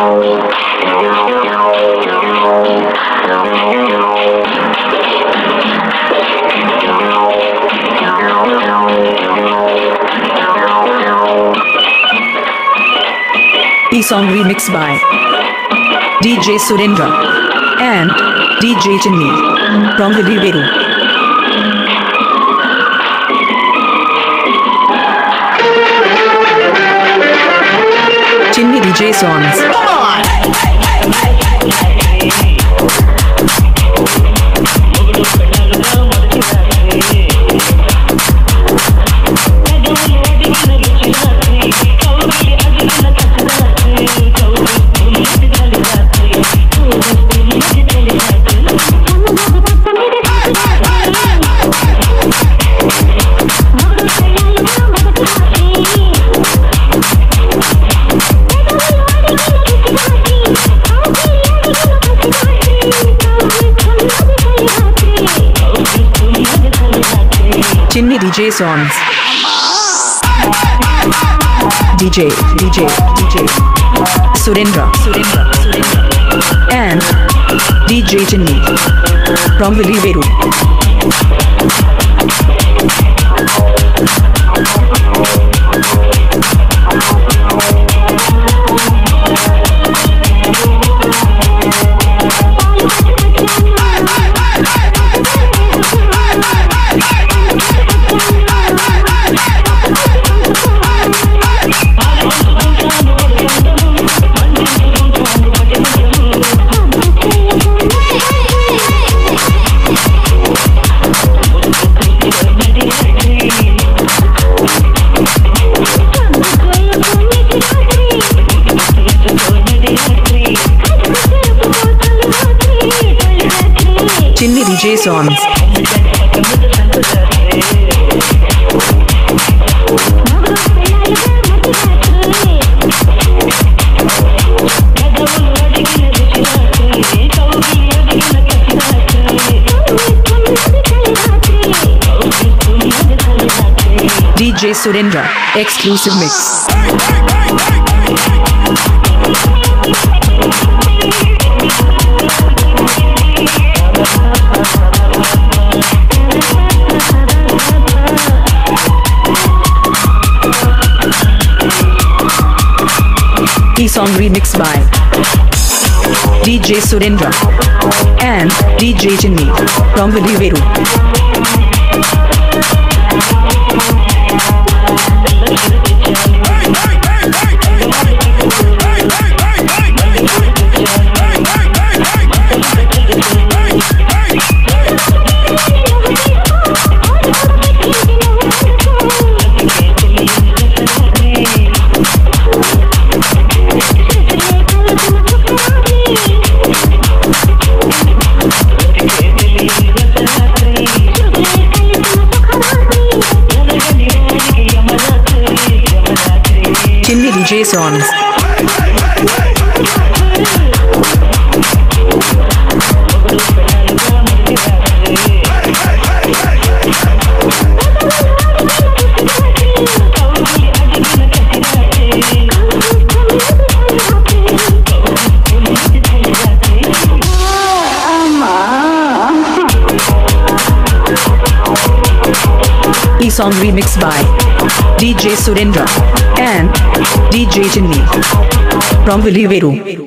E-song remixed by DJ Surendra and DJ Chinni from Valiveru. Chinni DJ songs. Chinni DJ songs. DJ Surendra and DJ Chinni from Valiveru. Chinni DJ songs. DJ Surendra exclusive mix. E-song remixed by DJ Surendra and DJ Chinni from Valiveru. Chinni DJ songs. E-song remixed by DJ Surendra and DJ Chinni from Valiveru.